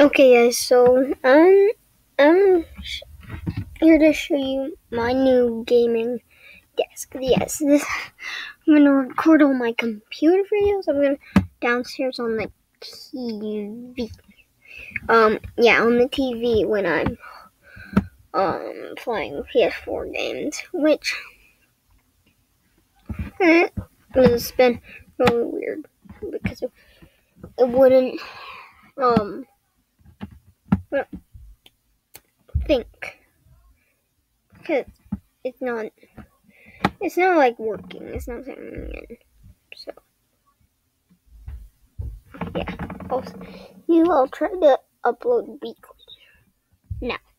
Okay, guys. So I'm here to show you my new gaming desk. Yes, I'm gonna record all my computer videos. I'm gonna downstairs on the TV. Yeah, on the TV when I'm playing PS4 games, which has been really weird because it wouldn't think because it's not like working. It's not signing in. So yeah, I'll try to upload weekly now.